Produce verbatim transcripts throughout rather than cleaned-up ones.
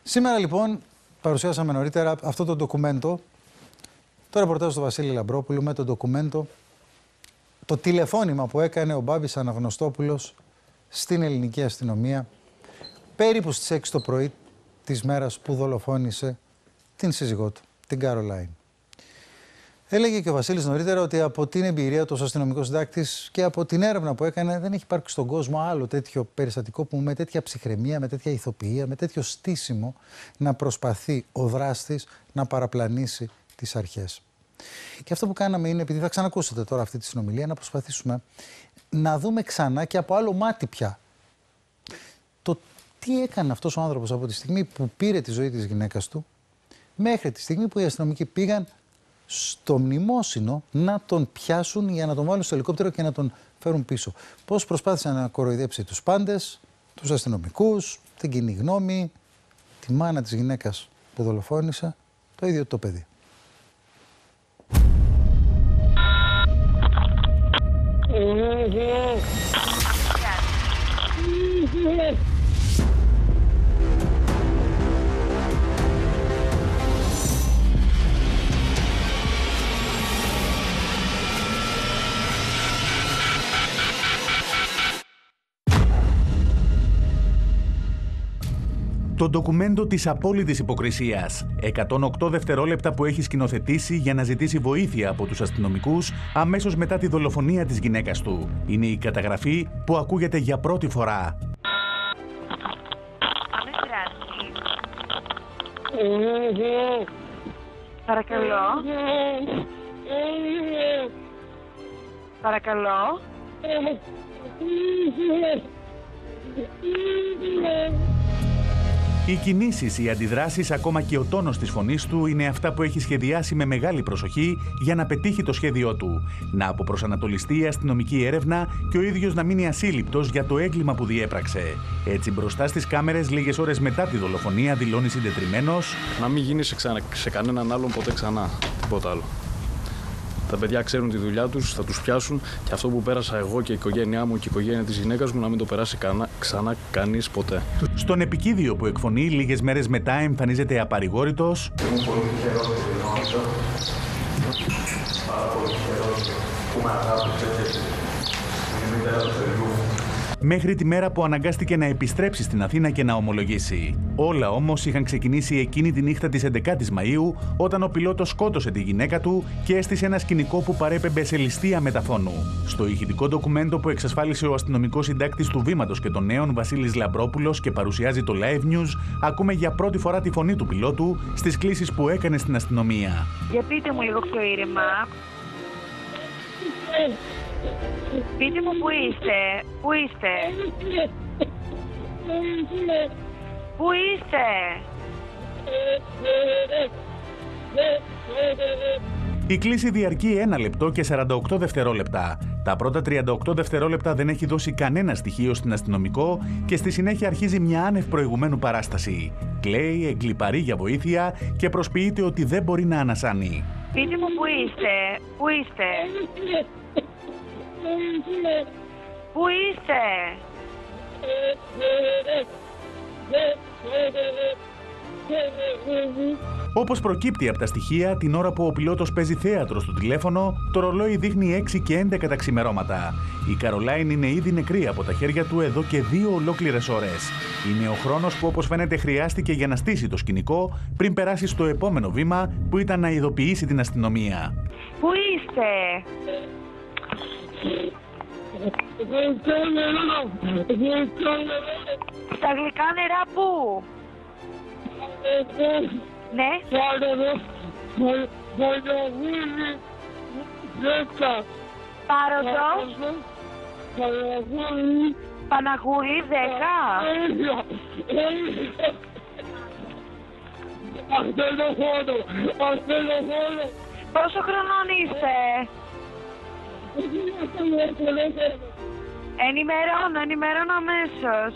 Σήμερα λοιπόν παρουσιάσαμε νωρίτερα αυτό το ντοκουμέντο, το ρεπορτάζ του Βασίλη Λαμπρόπουλου με το ντοκουμέντο, το τηλεφώνημα που έκανε ο Μπάμπης Αναγνωστόπουλος στην ελληνική αστυνομία περίπου στις έξι το πρωί της μέρας που δολοφόνησε την σύζυγό του, την Καρολάιν. Έλεγε και ο Βασίλης νωρίτερα ότι από την εμπειρία του ως αστυνομικός συντάκτης και από την έρευνα που έκανε δεν έχει υπάρξει στον κόσμο άλλο τέτοιο περιστατικό που με τέτοια ψυχραιμία, με τέτοια ηθοποιία, με τέτοιο στήσιμο να προσπαθεί ο δράστης να παραπλανήσει τις αρχές. Και αυτό που κάναμε είναι, επειδή θα ξανακούσετε τώρα αυτή τη συνομιλία, να προσπαθήσουμε να δούμε ξανά και από άλλο μάτι πια το τι έκανε αυτός ο άνθρωπος από τη στιγμή που πήρε τη ζωή της γυναίκας του μέχρι τη στιγμή που οι αστυνομικοί πήγαν στο μνημόσυνο να τον πιάσουν για να τον βάλουν στο ελικόπτερο και να τον φέρουν πίσω. Πώς προσπάθησε να κοροϊδέψει τους πάντες, τους αστυνομικούς, την κοινή γνώμη, τη μάνα της γυναίκας που δολοφόνησε, το ίδιο το παιδί. Το ντοκουμέντο της απόλυτης υποκρισίας. εκατόν οκτώ δευτερόλεπτα που έχει σκηνοθετήσει για να ζητήσει βοήθεια από τους αστυνομικούς αμέσως μετά τη δολοφονία της γυναίκας του. Είναι η καταγραφή που ακούγεται για πρώτη φορά. Παρακαλώ. Παρακαλώ. Οι κινήσεις, οι αντιδράσεις, ακόμα και ο τόνος της φωνής του είναι αυτά που έχει σχεδιάσει με μεγάλη προσοχή για να πετύχει το σχέδιό του. Να αποπροσανατολιστεί η αστυνομική έρευνα και ο ίδιος να μείνει ασύλληπτος για το έγκλημα που διέπραξε. Έτσι, μπροστά στις κάμερες, λίγες ώρες μετά τη δολοφονία, δηλώνει συντετριμμένος: να μην γίνει σε, ξανα... σε κανέναν άλλον ποτέ ξανά. Τίποτα άλλο. Τα παιδιά ξέρουν τη δουλειά τους, θα τους πιάσουν και αυτό που πέρασα εγώ και η οικογένειά μου και η οικογένεια της γυναίκας μου να μην το περάσει κανά, ξανά κανείς ποτέ. Στον επικίδιο που εκφωνεί λίγες μέρες μετά εμφανίζεται απαρηγόρητος. Ήμουν πολύ τυχερός στην κοινότητα. Πάρα πολύ τυχερός που με αγάπησε και η μητέρα του παιδιού. Μέχρι τη μέρα που αναγκάστηκε να επιστρέψει στην Αθήνα και να ομολογήσει. Όλα όμως είχαν ξεκινήσει εκείνη τη νύχτα της έντεκατης Μαΐου, όταν ο πιλότος σκότωσε τη γυναίκα του και έστησε ένα σκηνικό που παρέπεμπε σε ληστεία μεταφώνου. Στο ηχητικό ντοκουμέντο που εξασφάλισε ο αστυνομικός συντάκτης του Βήματος και των Νέων, Βασίλης Λαμπρόπουλος, και παρουσιάζει το Live News, ακούμε για πρώτη φορά τη φωνή του πιλότου στις κλήσεις που έκανε στην αστυνομία. Για πείτε μου λίγο πιο ήρεμα. Πείτε μου που είστε, πού είστε, πού είστε. Η κλήση διαρκεί ένα λεπτό και σαράντα οκτώ δευτερόλεπτα. Τα πρώτα τριάντα οκτώ δευτερόλεπτα δεν έχει δώσει κανένα στοιχείο στην αστυνομικό και στη συνέχεια αρχίζει μια άνευ προηγουμένου παράσταση. Κλαίει, εγκλιπαρεί για βοήθεια και προσποιείται ότι δεν μπορεί να ανασάνει. Πείτε μου που είστε, πού είστε. Πού είστε. Όπως προκύπτει από τα στοιχεία, την ώρα που ο πιλότος παίζει θέατρο στο τηλέφωνο, το ρολόι δείχνει έξι και έντεκα τα ξημερώματα. Η Καρολάιν είναι ήδη νεκρή από τα χέρια του εδώ και δύο ολόκληρες ώρες. Είναι ο χρόνος που, όπως φαίνεται, χρειάστηκε για να στήσει το σκηνικό πριν περάσει στο επόμενο βήμα, που ήταν να ειδοποιήσει την αστυνομία. Πού είστε. Στα γλυκά νερά πού. Ναι. Πάροδος. Παναγούλη δέκα. Πόσο χρονών είστε. Ενημερώνω, ενημερώνω αμέσως.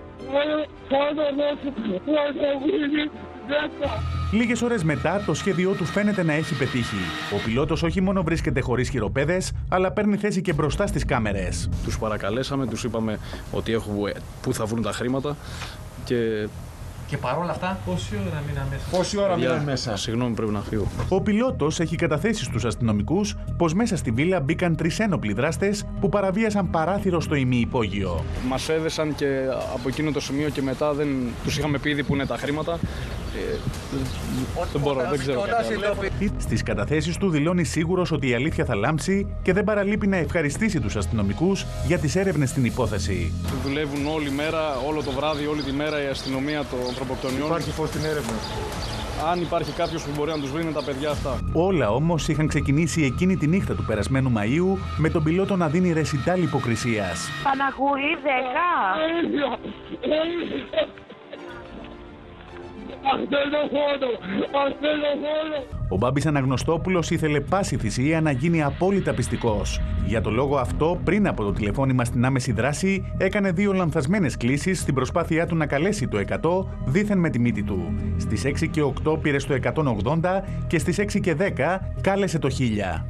Λίγες ώρες μετά, το σχέδιό του φαίνεται να έχει πετύχει. Ο πιλότος όχι μόνο βρίσκεται χωρίς χειροπέδες, αλλά παίρνει θέση και μπροστά στις κάμερες. Τους παρακαλέσαμε, τους είπαμε ότι έχουμε, πού θα βρουν τα χρήματα και Και παρόλα αυτά, πόση ώρα μείναν μέσα. Πόση ώρα Παιδιά, μείναν μέσα. Συγγνώμη, πρέπει να φύγω. Ο πιλότος έχει καταθέσει στους αστυνομικούς πως μέσα στη βίλα μπήκαν τρεις ένοπλοι δράστες που παραβίασαν παράθυρο στο ημιυπόγειο. Μας έδεσαν και από εκείνο το σημείο και μετά δεν τους είχαμε πει ήδη που είναι τα χρήματα. Ε, δεν μπορώ, δεν ξέρω. Στις καταθέσεις του δηλώνει σίγουρος ότι η αλήθεια θα λάμψει και δεν παραλείπει να ευχαριστήσει τους αστυνομικούς για τις έρευνες στην υπόθεση. Δουλεύουν όλη μέρα, όλο το βράδυ, όλη τη μέρα η αστυνομία των ανθρωποκτονιών. Υπάρχει φως στην έρευνα. Αν υπάρχει κάποιος που μπορεί να τους βρει, είναι τα παιδιά αυτά. Όλα όμως είχαν ξεκινήσει εκείνη τη νύχτα του περασμένου Μαΐου με τον πιλότο να δίνει ρεσιτάλ υποκρισίας. Παναγούλη, δέκα. Ο Μπάμπης Αναγνωστόπουλος ήθελε πάση θυσία να γίνει απόλυτα πιστικός. Για το λόγο αυτό, πριν από το τηλεφώνημα στην άμεση δράση, έκανε δύο λανθασμένες κλήσεις στην προσπάθειά του να καλέσει το εκατό, δήθεν με τη μύτη του. Στις έξι και οκτώ πήρε στο εκατόν ογδόντα και στις έξι και δέκα κάλεσε το χίλια.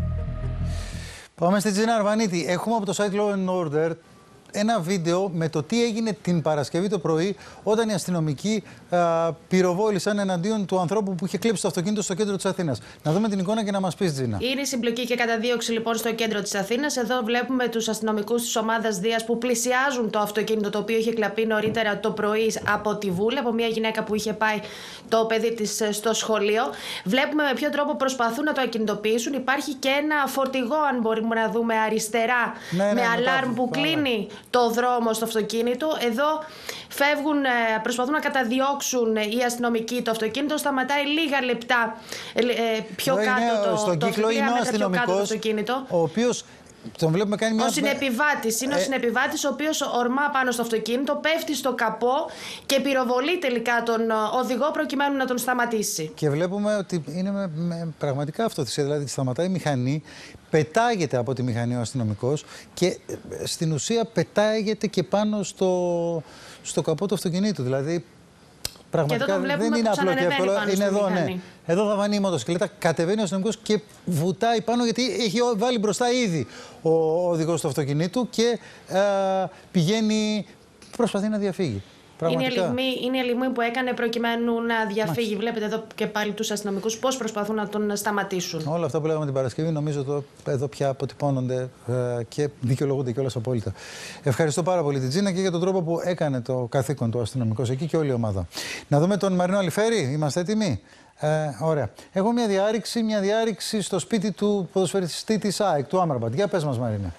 Πάμε στη Τζίνα Αρβανίτη. Έχουμε από το site Law and Order ένα βίντεο με το τι έγινε την Παρασκευή το πρωί όταν οι αστυνομικοί α, πυροβόλησαν εναντίον του ανθρώπου που είχε κλέψει το αυτοκίνητο στο κέντρο της Αθήνας. Να δούμε την εικόνα και να μας πεις, Τζίνα. Είναι συμπλοκή και καταδίωξη λοιπόν στο κέντρο της Αθήνας. Εδώ βλέπουμε τους αστυνομικούς της ομάδας Δίας που πλησιάζουν το αυτοκίνητο το οποίο είχε κλαπεί νωρίτερα το πρωί από τη Βούλη, από μια γυναίκα που είχε πάει το παιδί της στο σχολείο. Βλέπουμε με ποιο τρόπο προσπαθούν να το ακινητοποιήσουν. Υπάρχει και ένα φορτηγό, αν μπορούμε να δούμε αριστερά, ναι, ναι, με ναι, αλάρμ ναι, που πάμε. κλείνει το δρόμο στο αυτοκίνητο. Εδώ φεύγουν, προσπαθούν να καταδιώξουν οι αστυνομικοί το αυτοκίνητο. Σταματάει λίγα λεπτά πιο εδώ κάτω είναι, το, στον το, κύκλο είναι ο αστυνομικός, ο οποίος τον βλέπουμε κάνει μια... Ο συνεπιβάτης είναι ε... ο συνεπιβάτης ο οποίος ορμά πάνω στο αυτοκίνητο, πέφτει στο καπό και πυροβολεί τελικά τον οδηγό προκειμένου να τον σταματήσει. Και βλέπουμε ότι είναι με, με πραγματικά αυτοθυσία, δηλαδή σταματάει η μηχανή, πετάγεται από τη μηχανή ο αστυνομικός και στην ουσία πετάγεται και πάνω στο, στο καπό του αυτοκινήτου. Δηλαδή πραγματικά δεν είναι απλό και εύκολο. Είναι εδώ, ναι. Εδώ θα βανεί η μοτοσυκλέτα, κατεβαίνει ο αστυνομικός και βουτάει πάνω γιατί έχει βάλει μπροστά ήδη ο οδηγός του αυτοκινήτου και ε, πηγαίνει, προσπαθεί να διαφύγει. Είναι η, λιγμή, είναι η λιγμή που έκανε προκειμένου να διαφύγει. Μάλιστα. Βλέπετε εδώ και πάλι τους αστυνομικούς πώς προσπαθούν να τον σταματήσουν. Όλα αυτά που λέγαμε την Παρασκευή νομίζω ότι εδώ πια αποτυπώνονται ε, και δικαιολογούνται κιόλας απόλυτα. Ευχαριστώ πάρα πολύ την Τζίνα και για τον τρόπο που έκανε το καθήκον του αστυνομικός εκεί και όλη η ομάδα. Να δούμε τον Μαρινό Αλιφέρη. Είμαστε έτοιμοι? Ε, ωραία. Έχω μια διάρρηξη, μια διάρρηξη στο σπίτι του ποδοσφαιριστή της ΑΕΚ, του Άμραμπατ. Για πες μας, Μαρίνα.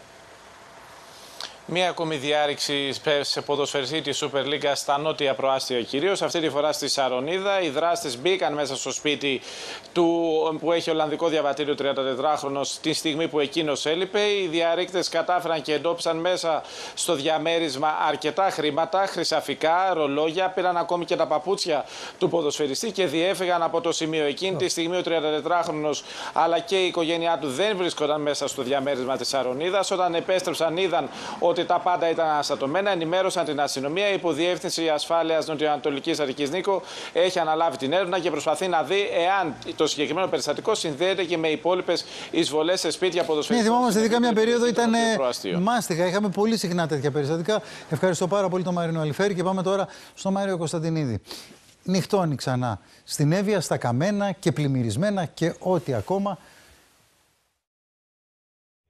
Μία ακόμη διάρρηξη σε ποδοσφαιριστή της Super League στα νότια προάστια κυρίως. Αυτή τη φορά στη Σαρονίδα. Οι δράστες μπήκαν μέσα στο σπίτι του που έχει Ολλανδικό διαβατήριο τριαντατετράχρονος τη στιγμή που εκείνος έλειπε. Οι διαρρήκτες κατάφεραν και εντόπισαν μέσα στο διαμέρισμα αρκετά χρήματα, χρυσαφικά, ρολόγια. Πήραν ακόμη και τα παπούτσια του ποδοσφαιριστή και διέφυγαν από το σημείο. Εκείνη τη στιγμή ο τριαντατετράχρονος αλλά και η οικογένειά του δεν βρίσκονταν μέσα στο διαμέρισμα της Σαρονίδας. Όταν επέστρεψαν, είδαν ότι τα πάντα ήταν αναστατωμένα, ενημέρωσαν την αστυνομία. Η Υποδιεύθυνση Ασφάλειας Νοτιοανατολικής Αττικής Νίκο έχει αναλάβει την έρευνα και προσπαθεί να δει εάν το συγκεκριμένο περιστατικό συνδέεται και με υπόλοιπες εισβολές σε σπίτια ποδοσφαιριστών. Ναι, θυμόμαστε, ειδικά μια περίοδο ήταν μάστιγα. Είχαμε πολύ συχνά τέτοια περιστατικά. Ευχαριστώ πάρα πολύ τον Μαρινό Αλιφέρη και πάμε τώρα στο Μάριο Κωνσταντινίδη. Νυχτώνει ξανά στην Εύβοια, στα καμένα και πλημμυρισμένα και ό,τι ακόμα.